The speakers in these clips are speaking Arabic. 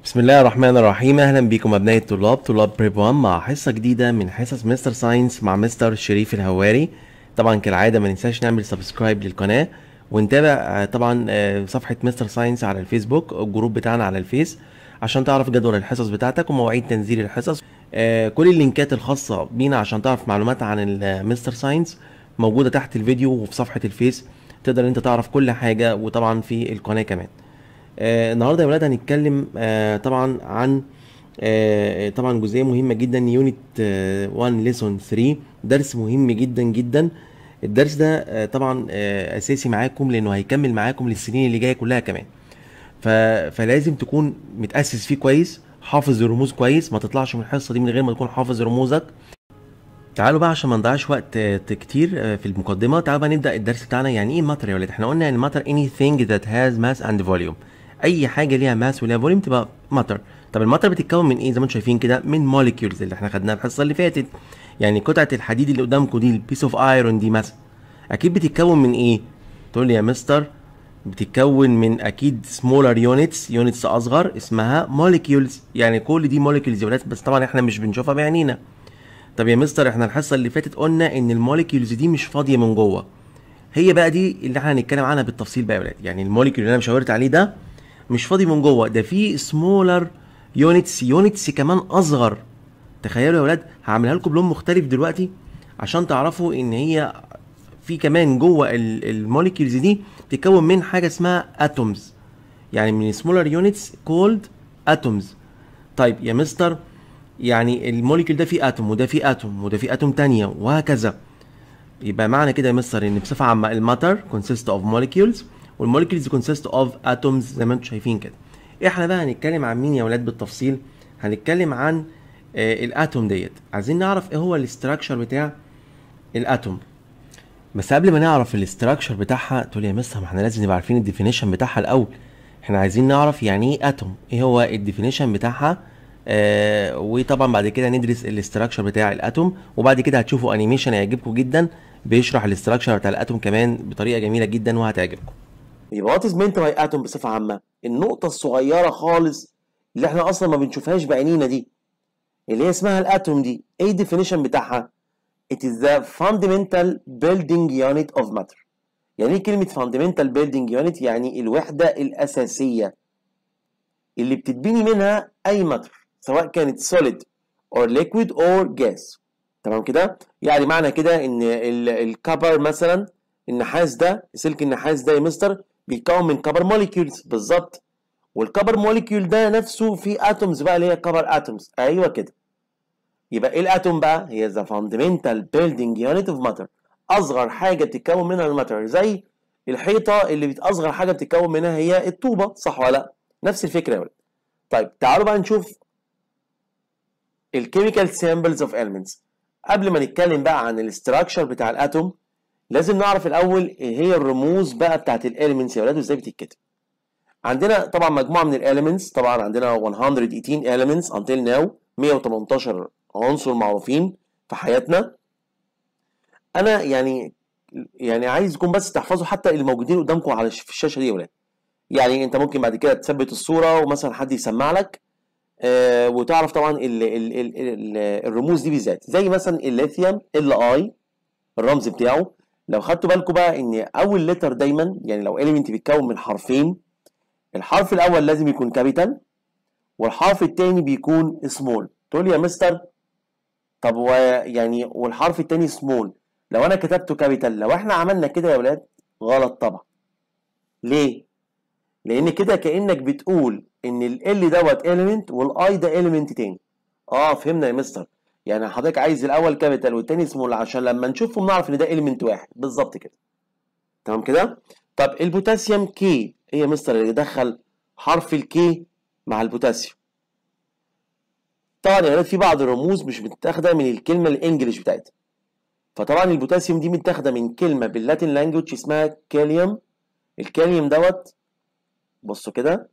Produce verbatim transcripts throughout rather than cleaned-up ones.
بسم الله الرحمن الرحيم. اهلا بكم ابناء الطلاب طلاب بريب واحد مع حصه جديده من حصص مستر ساينس مع مستر شريف الهواري. طبعا كالعاده ما ننساش نعمل سبسكرايب للقناه ونتابع آه، طبعا آه، صفحه مستر ساينس على الفيسبوك، الجروب بتاعنا على الفيس، عشان تعرف جدول الحصص بتاعتك ومواعيد تنزيل الحصص. آه، كل اللينكات الخاصه بينا عشان تعرف معلومات عن المستر ساينس موجوده تحت الفيديو وفي صفحه الفيس. تقدر انت تعرف كل حاجه، وطبعا في القناه كمان. آه النهارده يا ولاد هنتكلم آه طبعا عن آه طبعا جزئيه مهمه جدا، يونت آه واحد ليسون ثلاثة، درس مهم جدا جدا. الدرس ده آه طبعا آه اساسي معاكم لانه هيكمل معاكم للسنين اللي جايه كلها كمان. ف... فلازم تكون متاسس فيه كويس، حافظ الرموز كويس، ما تطلعش من الحصه دي من غير ما تكون حافظ رموزك. تعالوا بقى عشان ما نضيعش وقت آه، كتير آه، في المقدمه، تعالوا بقى نبدا الدرس بتاعنا. يعني ايه ماتر يا ولاد؟ احنا قلنا ان ماتر anything that has mass and volume. اي حاجه ليها ماس وليها فوليوم تبقى ماتر. طب الماتر بتتكون من ايه؟ زي ما انتم شايفين كده، من موليكيولز اللي احنا خدناها الحصه اللي فاتت. يعني قطعه الحديد اللي قدامكم دي، البيس اوف ايرون دي مثلا، اكيد بتتكون من ايه؟ تقول لي يا مستر بتتكون من اكيد سمولر يونتس، يونتس اصغر اسمها موليكيولز. يعني كل دي موليكيولز يا ولاد، بس طبعا احنا مش بنشوفها بعينينا. طب يا مستر احنا الحصه اللي فاتت قلنا ان الموليكيولز دي مش فاضيه من جوه. هي بقى دي اللي احنا هنتكلم عنها بالتفصيل بقى يا ولاد. يعني الموليكيول اللي انا شاورت عليه ده مش فاضي من جوه، ده فيه سمولر يونتس، يونتس كمان اصغر. تخيلوا يا ولاد، هعملها لكم بلون مختلف دلوقتي عشان تعرفوا ان هي في كمان جوه الموليكيولز دي تتكون من حاجه اسمها اتومز، يعني من سمولر يونتس كولد اتومز. طيب يا مستر يعني الموليكيول ده فيه اتوم وده فيه اتوم وده فيه اتوم تانية وهكذا. يبقى معنى كده يا مستر ان بصفه عامه الماتر consist of molecules والموليكيولز consist of atoms زي ما انتم شايفين كده. احنا بقى هنتكلم عن مين يا ولاد بالتفصيل؟ هنتكلم عن آه الاتوم ديت. عايزين نعرف ايه هو الاستراكشر بتاع الاتوم. بس قبل ما نعرف الاستراكشر بتاعها تقول يا مستر ما احنا لازم نبقى عارفين الديفينيشن بتاعها الاول. احنا عايزين نعرف يعني ايه اتوم، ايه هو الديفينيشن بتاعها. آه وطبعا بعد كده ندرس الاستراكشر بتاع الاتوم، وبعد كده هتشوفوا انيميشن هيعجبكم جدا بيشرح الاستراكشر بتاع الاتوم كمان بطريقه جميله جدا وهتعجبكم. يبقى وات از مينت باي اتوم بصفه عامه، النقطه الصغيره خالص اللي احنا اصلا ما بنشوفهاش بعينينا دي اللي هي اسمها الاتوم دي، ايه الديفينيشن بتاعها؟ It is the fundamental building unit of matter. يعني ايه كلمة fundamental building unit؟ يعني الوحدة الأساسية اللي بتتبني منها أي ماتر، سواء كانت solid or liquid or gas. تمام كده؟ يعني معنى كده إن الكبر مثلا، النحاس ده، سلك النحاس ده يا مستر بيتكون من كبر موليكيولز بالظبط، والكبر موليكيول ده نفسه فيه اتومز بقى اللي هي كبر اتومز. ايوه كده. يبقى ايه الاتوم بقى؟ هي the fundamental building unit of matter، اصغر حاجه بتتكون منها الماتر. زي الحيطه اللي اصغر حاجه بتتكون منها هي الطوبه، صح ولا لا؟ نفس الفكره يا ولد. طيب تعالوا بقى نشوف الكيميكال سيمبلز اوف elements. قبل ما نتكلم بقى عن الاستراكشر بتاع الاتوم لازم نعرف الاول ايه هي الرموز بقى بتاعت الاليمنتس يا ولاد وازاي بتتكتب. عندنا طبعا مجموعه من الاليمنتس، طبعا عندنا مية وتمنتاشر elements until now، مية وتمنتاشر عنصر معروفين في حياتنا. انا يعني يعني عايزكم بس تحفظوا حتى الموجودين قدامكم على في الشاشه دي يا ولاد. يعني انت ممكن بعد كده تثبت الصوره ومثلا حد يسمع لك آه وتعرف طبعا ال ال ال ال الرموز دي بالذات. زي مثلا الليثيوم ال اي، الرمز بتاعه. لو خدتوا بالكم بقى ان اول لتر دايما، يعني لو اليمنت بيتكون من حرفين، الحرف الاول لازم يكون كابيتال والحرف الثاني بيكون سمول. تقول لي يا مستر طب ويعني والحرف الثاني سمول لو انا كتبته كابيتال، لو احنا عملنا كده يا ولاد غلط طبعا. ليه؟ لان كده كانك بتقول ان ال دوت element والاي ده element تاني. اه فهمنا يا مستر. يعني حضرتك عايز الاول كابيتال والتاني سمول عشان لما نشوفهم نعرف ان ده element واحد بالظبط كده. تمام كده؟ طب البوتاسيوم كي، ايه يا مستر اللي دخل حرف الكي مع البوتاسيوم؟ طبعا يا ولاد في بعض الرموز مش متاخده من الكلمه الانجليش بتاعتها. فطبعا البوتاسيوم دي متاخده من كلمه باللاتين لانجوج اسمها كاليوم. الكاليوم دوت بصوا كده،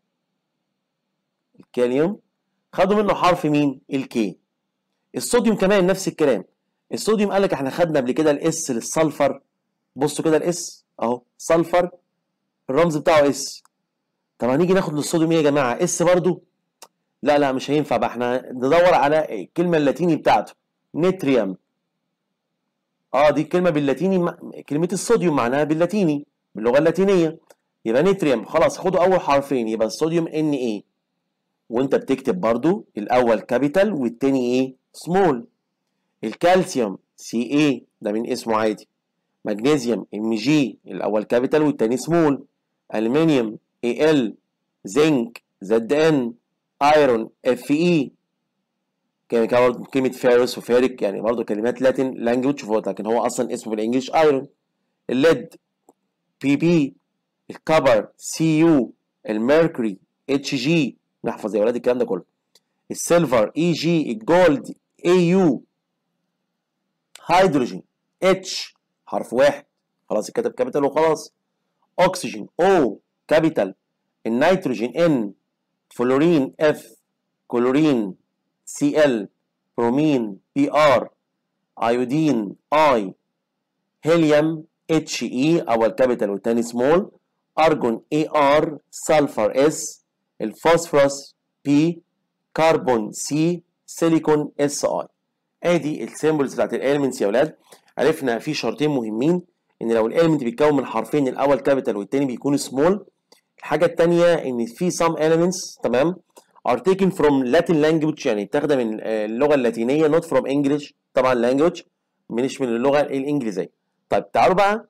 الكاليوم خدوا منه حرف مين؟ الكي. الصوديوم كمان نفس الكلام. الصوديوم قال لك احنا خدنا قبل كده الاس للسلفر. بصوا كده الاس اهو، سلفر الرمز بتاعه اس. طب هنيجي ناخد للصوديوم ايه يا جماعه؟ اس برضو؟ لا لا مش هينفع بقى، احنا ندور على الكلمه اللاتيني بتاعته. نتريوم. اه دي الكلمه باللاتيني، كلمه الصوديوم معناها باللاتيني باللغه اللاتينيه، يبقى نتريوم. خلاص خدوا اول حرفين، يبقى الصوديوم ان ايه، وانت بتكتب برضو الاول كابيتال والتاني ايه سمول. الكالسيوم سي ايه ده من اسمه عادي. مغنيسيوم ام جي الاول كابيتال والتاني سمول. المنيوم اي ال. زنك زد ان. ايرون اف اي. كلمة فارس وفارك يعني برضه كلمات لاتين لانجوج، لكن هو اصلا اسمه بالانجلش ايرون. الليد بي بي. الكبر سي يو. الميركوري اتش جي، نحفظ يا ولاد الكلام ده كله. السيلفر اي جي. الجولد اي يو. هيدروجين اتش حرف واحد، خلاص اتكتب كابيتال وخلاص. اكسجين او كابيتال. النيتروجين ان. فلورين اف. كلورين سي ال. برومين بي ار. ايودين اي. هيليوم اتش اي اول كابيتال والتاني سمول. ارجون اي ار. سلفر اس. الفوسفورس بي. كربون سي. سيليكون اس اي. ادي السيمبلز بتاعت الاليمنتس يا ولاد. عرفنا في شرطين مهمين، ان لو الاليمنت بيتكون من حرفين الاول كابيتال والتاني بيكون سمول. الحاجه الثانيه ان في some elements تمام are taken from Latin language، يعني اتاخده من اللغه اللاتينيه not from English طبعا language، مش من اللغه الانجليزيه. طيب تعالوا بقى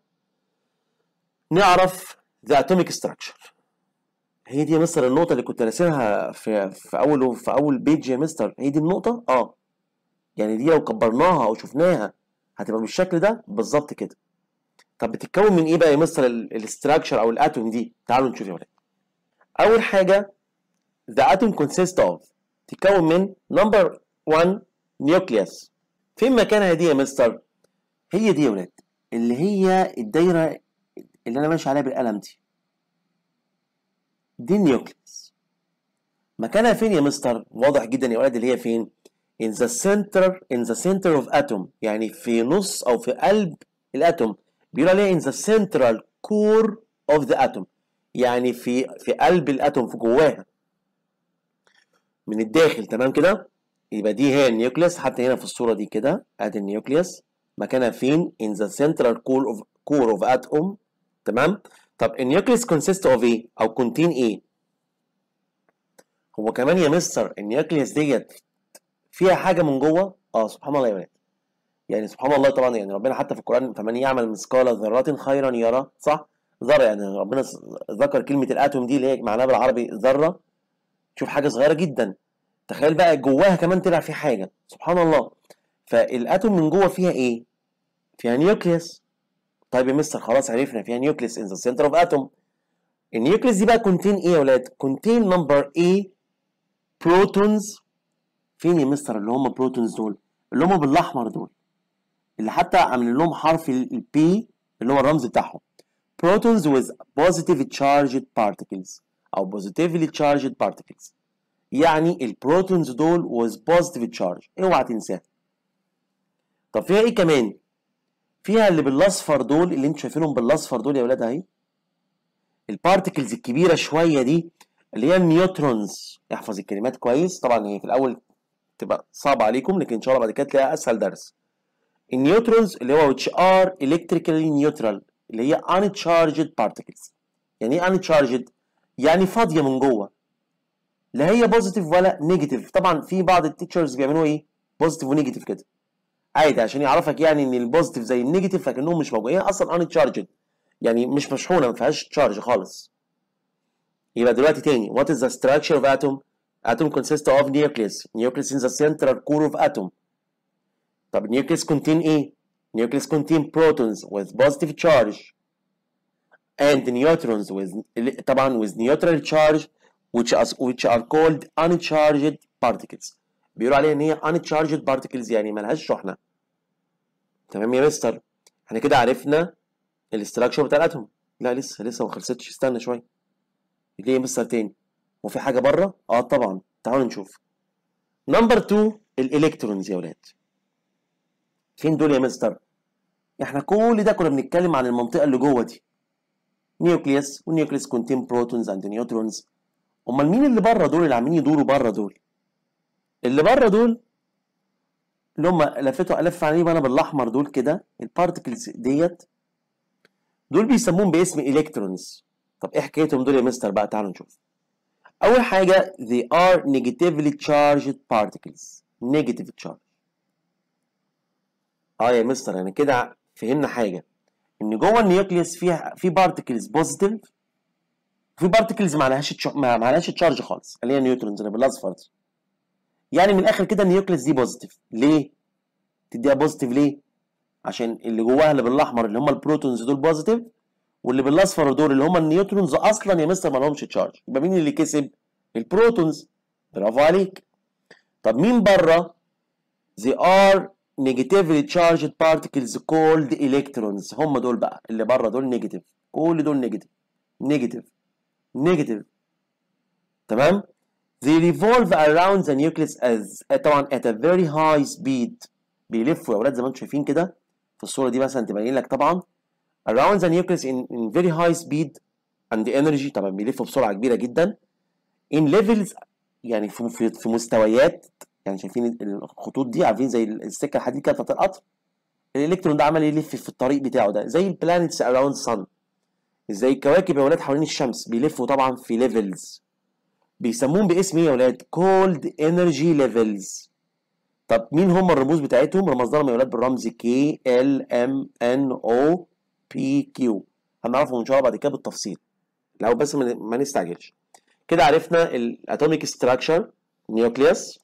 نعرف the atomic structure. هي دي يا مستر النقطه اللي كنت راسمها في في اول في اول بيج يا مستر، هي دي النقطه. اه يعني دي لو كبرناها او شفناها هتبقى بالشكل ده بالظبط كده. طب بتتكون من ايه بقى يا مستر الاستراكشر او الاتوم دي؟ تعالوا نشوف يا ولاد. اول حاجه the atom consists of، تتكون من number one nucleus. فين مكانها دي يا مستر؟ هي دي يا ولاد اللي هي الدايره اللي انا ماشي عليها بالقلم دي، دي النيوكليس. مكانها فين يا مستر؟ واضح جدا يا ولاد اللي هي فين؟ in the center in the center of atom، يعني في نص او في قلب الاتوم. بيقول عليها in the central core of the atom، يعني في في قلب الاتوم في جواها من الداخل. تمام كده؟ يبقى دي هي النيوكليس. حتى هنا في الصوره دي كده ادي النيوكليس مكانها فين؟ in the central core of core of atom. تمام؟ طب النيوكليس consist of ايه او contain ايه؟ هو كمان يا مستر النيوكليس ديت فيها حاجه من جوه؟ اه سبحان الله يا ولاد. يعني سبحان الله طبعا، يعني ربنا حتى في القران فمن يعمل مثقال ذره خيرا يرى، صح؟ ذره، يعني ربنا ذكر كلمه الاتوم دي اللي هي معناها بالعربي ذره. شوف حاجه صغيره جدا، تخيل بقى جواها كمان طلع في حاجه، سبحان الله. فالاتوم من جوه فيها ايه؟ فيها نيوكليس. طيب يا مستر خلاص عرفنا فيها نيوكليس ان ذا سنتر اوف اتوم. النيوكليس دي بقى كونتين ايه يا ولاد؟ كونتين نمبر ايه بروتونز. فين يا مستر اللي هم بروتونز دول؟ اللي هم بالاحمر دول، اللي حتى عاملين لهم حرف البي اللي هو الرمز بتاعهم. protons with positive charged particles او positively charged particles. يعني البروتونز دول with positive charge، اوعى تنساها. طب فيها ايه كمان؟ فيها اللي بالاصفر دول، اللي انتوا شايفينهم بالاصفر دول يا ولاد اهي، البارتكلز الكبيره شويه دي اللي هي النيوترونز. احفظ الكلمات كويس، طبعا هي في الاول تبقى صعبه عليكم لكن ان شاء الله بعد كده تلاقيها اسهل درس. النيوترونز اللي هو which are electrically neutral، اللي هي uncharged particles. يعني ايه uncharged؟ يعني فاضيه من جوه، لا هي بوزيتيف ولا نيجاتيف. طبعا في بعض التيتشرز بيعملوا ايه؟ بوزيتيف ونيجاتيف كده عادي عشان يعرفك يعني ان البوزيتيف زي النيجاتيف لكنهم مش موجودين، هي اصلا uncharged يعني مش مشحونه ما فيهاش تشارج خالص. يبقى دلوقتي تاني what is the structure of atom؟ atom consists of nucleus. nucleus in the central core of atom. طب nucleus contain ايه؟ nucleus contain protons with positive charge and neutrons with طبعا with neutral charge which are which are called uncharged particles. بيقولوا عليها ان هي uncharged particles يعني مالهاش شحنه. تمام يا مستر؟ احنا كده عرفنا الاستراكشر بتاع الاتوم. لا لسه لسه ما خلصتش، استنى شويه. ليه يا مستر تاني؟ وفي حاجه بره؟ اه طبعا، تعالوا نشوف. نمبر اتنين الالكترونز يا ولاد. فين دول يا مستر؟ احنا كل ده كنا بنتكلم عن المنطقه اللي جوه دي. نيوكليوس، والنيوكليوس كونتين بروتونز اند نيوترونز. امال مين اللي بره دول اللي عاملين يدوروا بره دول؟ اللي بره دول اللي هم لفيتوا الف عليهم انا بالاحمر دول كده، البارتكلز ديت دول بيسموهم باسم الكترونز. طب ايه حكايتهم دول يا مستر بقى؟ تعالوا نشوف. اول حاجه they are negatively charged particles. negative charge. اه يا مستر يعني كده فهمنا حاجه، ان جوه النيوكليوس فيها في بارتكلز بوزيتيف وفي بارتكلز ما عليهاش ما عليهاش تشارج خالص، اللي هي نيوترونز اللي بالاصفر. يعني من الاخر كده النيوكليوس دي بوزيتيف. ليه؟ تديها بوزيتيف ليه؟ عشان اللي جواها اللي بالاحمر اللي هم البروتونز دول بوزيتيف، واللي بالاصفر دول اللي هم النيوترونز اصلا يا مستر ما لهمش تشارج. يبقى مين اللي كسب؟ البروتونز. برافو عليك. طب مين بره؟ they are negatively charged particles called electrons. هم دول بقى اللي بره دول نيجاتيف، كل دول نيجاتيف نيجاتيف نيجاتيف. تمام؟ they revolve around the nucleus as طبعا at a very high speed. بيلفوا يا اولاد زي ما انتم شايفين كده في الصوره دي مثلا تبين لك طبعا around the nucleus in, in very high speed and energy. طبعا بيلفوا بسرعه كبيره جدا in levels، يعني في في, في مستويات. يعني شايفين الخطوط دي عارفين زي السكه الحديد كده بتاعت القطر، الالكترون ده عمال يلف في الطريق بتاعه ده زي البلانيتس اراوند sun، زي الكواكب يا ولاد حوالين الشمس بيلفوا طبعا في ليفلز. بيسموهم باسم ايه يا ولاد؟ كولد انرجي ليفلز. طب مين هم الرموز بتاعتهم؟ رمز لهم يا ولاد بالرمز كي ال ام ان او بي كيو. هنعرفهم ان شاء الله بعد كده بالتفصيل، لو بس ما نستعجلش. كده عرفنا الاتوميك ستراكشر نيوكليوس،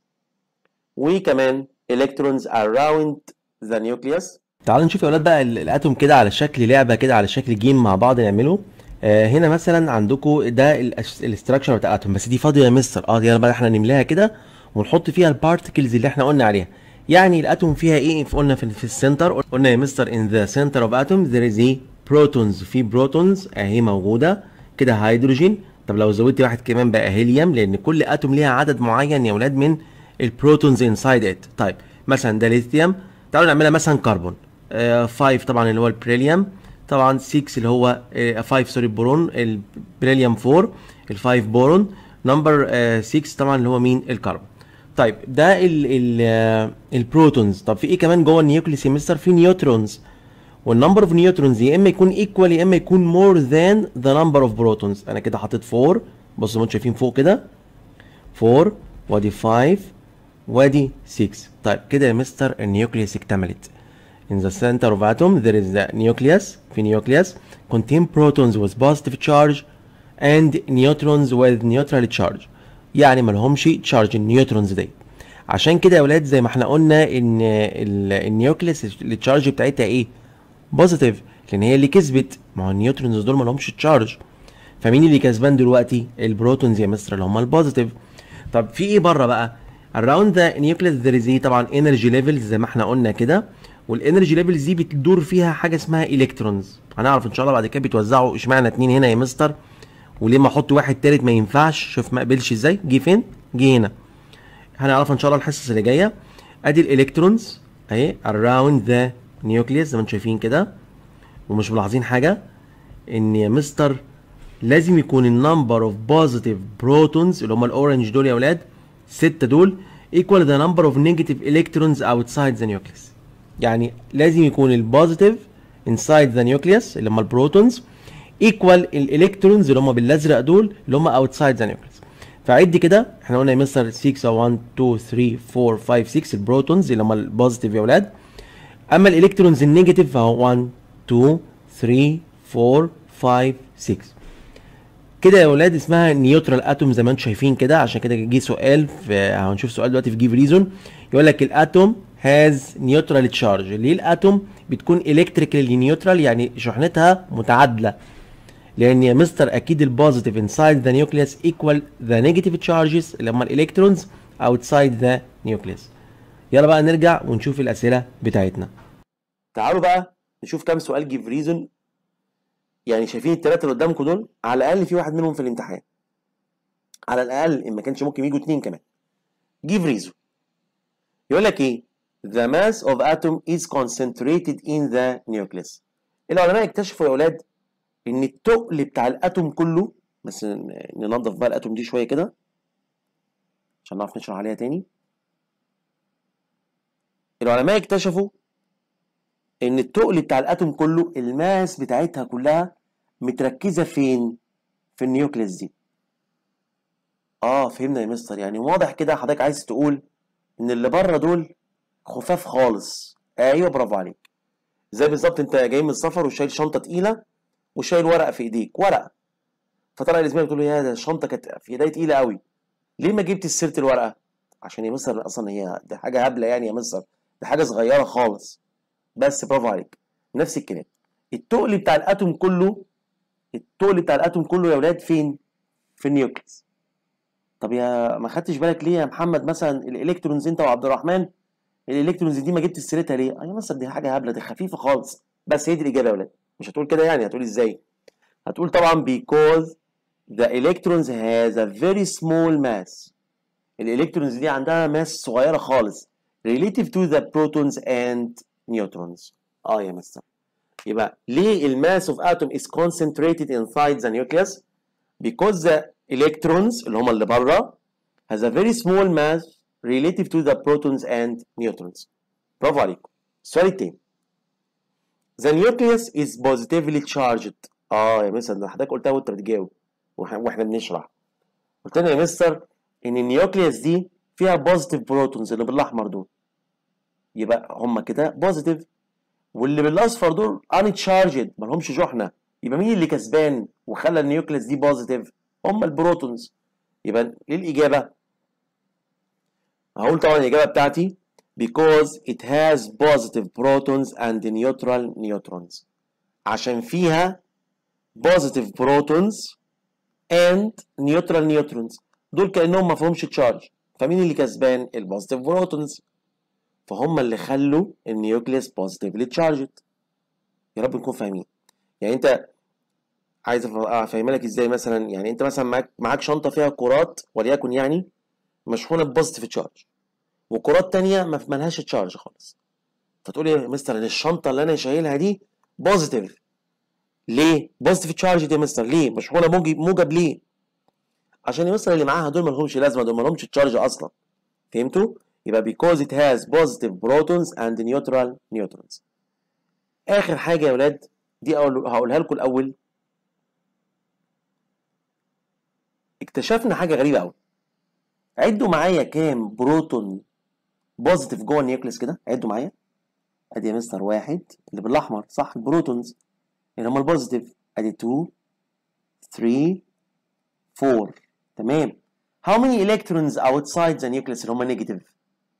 وكمان الكترونز اراوند ذا نيوكليوس. تعالوا نشوف يا ولاد بقى الاتوم كده على شكل لعبه كده، على شكل جيم مع بعض نعمله. آه هنا مثلا عندكم ده الاستراكشر بتاع الاتوم، بس دي فاضيه يا مستر. اه يلا بقى احنا نملاها كده ونحط فيها البارتكلز اللي احنا قلنا عليها. يعني الاتوم فيها ايه؟ قلنا في, في السنتر، قلنا يا مستر ان ذا سنتر اوف اتوم ذير از ايه؟ بروتونز. في بروتونز اهي موجوده كده، هيدروجين. طب لو زودت واحد كمان بقى هيليوم، لان كل اتوم ليها عدد معين يا ولاد من البروتونز انسايد ات. طيب مثلا ده ليثيوم، تعالوا نعملها مثلا كربون. خمسة طبعا اللي هو البريليوم، طبعا ستة اللي هو خمسة سوري بورون، البريليوم أربعة، ال5 بورون. نمبر ستة طبعا اللي هو مين؟ الكربون. طيب ده ال ال البروتونز. طب في ايه كمان جوه النيوكليس يا مستر؟ في نيوترونز، والنمبر اوف نيوترونز يا اما يكون ايكوال يا اما يكون مور ذان ذا نمبر اوف بروتونز. انا كده حطيت أربعة، بصوا زي ما انتم شايفين فوق كده أربعة، وادي خمسة، وادي ستة. طيب كده يا مستر النيوكليس اكتملت. In the center of atom there is the nucleus. في nucleus contain protons with positive charge and neutrons with neutral charge. يعني مالهمش charge النيوترونز دي. عشان كده يا ولاد زي ما احنا قلنا ان النيوكليس التشارج بتاعتها ايه؟ بوزيتيف، لان هي اللي كسبت. ما هو النيوترونز دول مالهمش تشارج، فمين اللي كسبان دلوقتي؟ البروتونز يا مستر اللي هم البوزيتيف. طب في ايه بره بقى؟ around the nucleus there is ايه؟ طبعا energy levels زي ما احنا قلنا كده، والانرجي ليفلز دي بتدور فيها حاجه اسمها الكترونز. هنعرف ان شاء الله بعد كده بيتوزعوا اشمعنى اتنين هنا يا مستر، وليه ما احط واحد تالت ما ينفعش. شوف ما قبلش ازاي، جه فين؟ جه هنا. هنعرفها ان شاء الله الحصص اللي جايه. ادي الالكترونز اهي around the nucleus زي ما انتم شايفين كده. ومش ملاحظين حاجه ان يا مستر لازم يكون النمبر اوف بوزيتيف بروتونز اللي هم الاورنج دول يا اولاد ستة دول equal the number of negative electrons outside the nucleus. يعني لازم يكون البوزيتيف انسايد ذا نيوكليوس اللي هم البروتونز ايكوال الالكترونز اللي هم بالازرق دول اللي هم اوتسايد ذا نيوكليوس. فعد كده احنا قلنا يا مستر ستة واحد اتنين تلاتة أربعة خمسة ستة البروتونز اللي هم البوزيتيف يا اولاد. اما الالكترونز النيجاتيف فهو واحد اتنين تلاتة أربعة خمسة ستة. كده يا اولاد اسمها نيوترال اتوم زي ما انتم شايفين كده. عشان كده جه سؤال في هنشوف سؤال دلوقتي في جيف ريزون يقول لك الاتوم هاز نيوترال تشارج. ليه الاتوم بتكون الكتريكالي نيوترال؟ يعني شحنتها متعادله، لان يا مستر اكيد البوزيتيف انسايد ذا نيوكليوس ايكوال ذا نيجاتيف تشارجز اللي هم الالكترونز اوتسايد ذا نيوكليوس. يلا بقى نرجع ونشوف الاسئله بتاعتنا. تعالوا بقى نشوف كام سؤال جيف ريزون. يعني شايفين الثلاثه اللي قدامكم دول على الاقل في واحد منهم في الامتحان، على الاقل ان ما كانش ممكن يجوا اتنين كمان. جيف ريزون يقول لك ايه؟ The mass of atom is concentrated in the nucleus. العلماء اكتشفوا يا اولاد ان التقل بتاع الاتوم كله، بس ننظف بقى الاتوم دي شويه كده عشان نعرف نشرح عليها تاني. العلماء اكتشفوا ان التقل بتاع الاتوم كله الماس بتاعتها كلها متركزه فين؟ في النيوكليس دي. اه فهمنا يا مستر، يعني واضح كده حضرتك عايز تقول ان اللي بره دول خفاف خالص. ايوه برافو عليك. زي بالظبط انت جاي من السفر وشايل شنطه تقيله وشايل ورقه في ايديك، ورقه، فطلع لزميلك تقول له يا ده الشنطه كانت في ايدي تقيله قوي، ليه ما جبتش سيره الورقه؟ عشان يا مستر اصلا هي دي حاجه هبله يعني يا مستر، دي حاجه صغيره خالص. بس برافو عليك. نفس الكلام، التقل بتاع الاتوم كله، التقل بتاع الاتوم كله يا ولاد فين؟ في النيوكليس. طب يا ما خدتش بالك ليه يا محمد مثلا الالكترونز انت وعبد الرحمن الالكترونز دي ما جبتش سيرتها ليه؟ اه يا مستر دي حاجه هبله، دي خفيفه خالص. بس هي دي الاجابه يا ولاد. مش هتقول كده يعني، هتقول ازاي؟ هتقول طبعا because the electrons has a very small mass. الالكترونز دي عندها ماس صغيره خالص relative to the protons and neutrons. اه يا مستر. يبقى ليه الماس of atom is concentrated inside the nucleus؟ because the electrons اللي هم اللي بره has a very small mass relative to the protons and neutrons. برافو عليكم. السؤال التاني. The nucleus is positively charged. اه يا مستر ده حضرتك قلتها وانت بتجاوب واحنا بنشرح. قلت لنا يا مستر ان النيوكليوس دي فيها بوزيتيف بروتونز اللي بالاحمر دول، يبقى هم كده بوزيتيف، واللي بالاصفر دول انتشارجد ما لهمش شحنه، يبقى مين اللي كسبان وخلى النيوكليوس دي بوزيتيف؟ هم البروتونز. يبقى ايه الاجابه؟ هقول طبعا الاجابه بتاعتي because it has positive protons and neutral neutrons. عشان فيها positive protons and neutral neutrons، دول كانهم ما فيهمش تشارج، فمين اللي كسبان؟ البوزيتيف بروتونز، فهم اللي خلوا النيوكليوس بوزيتيفلي تشارجد. يا رب نكون فاهمين. يعني انت عايز افهمها لك ازاي؟ مثلا يعني انت مثلا معاك معاك شنطه فيها كرات وليكن يعني مشحونه ببوزيتيف تشارج، وكرات تانية ما مالهاش تشارج خالص، فتقول لي يا مستر ان الشنطه اللي انا شايلها دي بوزيتيف. ليه بوزيتيف تشارج دي يا مستر؟ ليه مشحونه موجب موجب ليه؟ عشان يا مستر اللي معاها دول ما لهمش لازمه، دول ما لهمش تشارج اصلا. فهمتوا؟ يبقى because it has positive protons and neutral neutrons. اخر حاجه يا ولاد دي أقول هقولها لكم الاول. اكتشفنا حاجه غريبه قوي. عدوا معايا كام بروتون بوزيتيف جوه النيوكليس كده، عدوا معايا. ادي يا مستر واحد اللي بالاحمر صح، البروتونز اللي هم البوزيتيف، ادي اتنين تلاتة اربعة. تمام. how many electrons outside the nucleus اللي هم نيجاتيف؟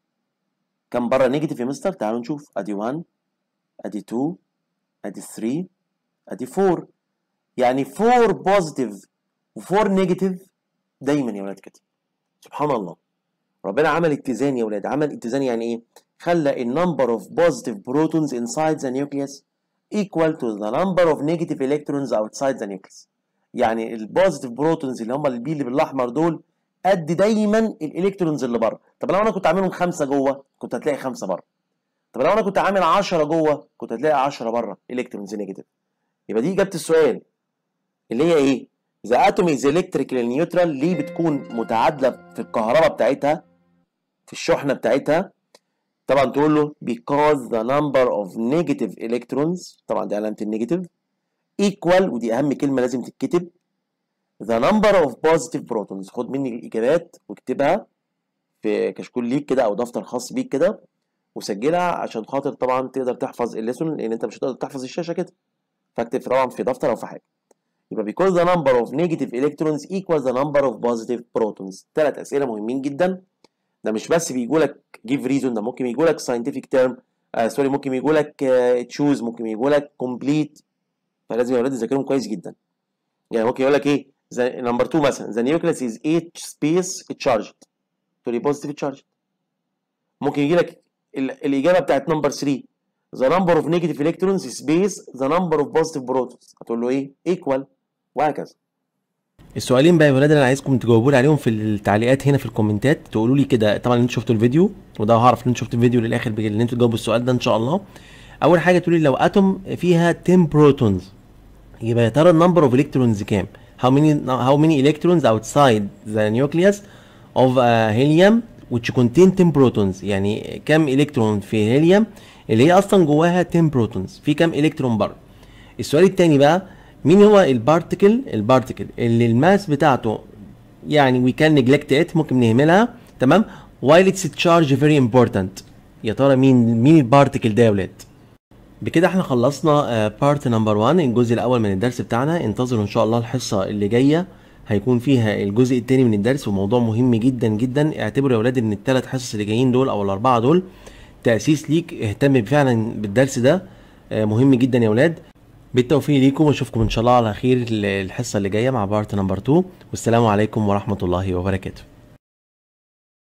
كم بره نيجاتيف يا مستر؟ تعالوا نشوف. ادي واحد ادي اتنين ادي تلاتة ادي اربعة، يعني اربعة بوزيتيف و4 نيجاتيف دايما يا ولاد كده. سبحان الله، ربنا عمل اتزان يا ولاد. عمل اتزان يعني ايه؟ خلى النمبر اوف بوزيتيف بروتونز انسايد ذا نيوكليوس equal to the number of negative electrons outside the nucleus. يعني البوزيتيف بروتونز اللي هم البي اللي بالاحمر دول قد دايما الالكترونز اللي بره. طب لو انا كنت عاملهم خمسه جوه كنت هتلاقي خمسه بره. طب لو انا كنت عامل عشرة جوه كنت هتلاقي عشرة بره الكترونز نيجاتيف. يبقى دي اجابه السؤال اللي هي ايه؟ the atom is electrically neutral. ليه بتكون متعادله في الكهرباء بتاعتها في الشحنه بتاعتها؟ طبعا تقول له because the number of negative electrons، طبعا دي علامه النيجاتيف، equal، ودي اهم كلمه لازم تتكتب، the number of positive protons. خد مني الاجابات واكتبها في كشكول ليك كده او دفتر خاص بيك كده وسجلها عشان خاطر طبعا تقدر تحفظ الليسون، لان انت مش هتقدر تحفظ الشاشه كده، فاكتب طبعا في دفتر او في حاجه. يبقى because the number of negative electrons equals the number of positive protons. ثلاث اسئله مهمين جدا. ده مش بس بيجوا لك give reason، ده ممكن يجوا لك scientific term، آه سوري ممكن يجوا لك آه choose، ممكن يجوا لك complete، فلازم يا ولاد تذاكرهم كويس جدا. يعني ممكن يقول لك ايه؟ نمبر اتنين مثلا the nucleus is H space charged، تقول لي positive charged. ممكن يجي لك الاجابه بتاعت نمبر تلاتة the number of negative electrons space the number of positive protons، هتقول له ايه؟ equal، وهكذا. السؤالين بقى يا ولاد انا عايزكم تجاوبوا لي عليهم في التعليقات هنا في الكومنتات، تقولوا لي كده طبعا ان انتوا شفتوا الفيديو، وده هعرف ان انتوا شفتوا الفيديو للاخر بجد ان انتوا تجاوبوا السؤال ده ان شاء الله. اول حاجه تقولي لو اتوم فيها عشرة بروتونز يبقى يا ترى النمبر اوف الكترونز كام؟ how many how many electrons outside the nucleus of uh, helium which contain ten protons، يعني كام الكترون في الهيليوم اللي هي اصلا جواها ten بروتونز، في كام الكترون بره. السؤال التاني بقى، مين هو البارتكل البارتكل اللي الماس بتاعته يعني وي كان نجلكت ات، ممكن نهملها، تمام، while its charge very important. يا ترى مين مين البارتكل ده يا ولاد؟ بكده احنا خلصنا بارت نمبر واحد، الجزء الاول من الدرس بتاعنا. انتظروا ان شاء الله الحصه اللي جايه هيكون فيها الجزء الثاني من الدرس، وموضوع مهم جدا جدا. اعتبروا يا ولاد ان الثلاث حصص اللي جايين دول او الاربعه دول تاسيس ليك، اهتم فعلا بالدرس ده، مهم جدا يا ولاد. بالتوفيق ليكم، واشوفكم ان شاء الله على خير الحصه اللي جايه مع بارت نمبر اتنين، والسلام عليكم ورحمه الله وبركاته.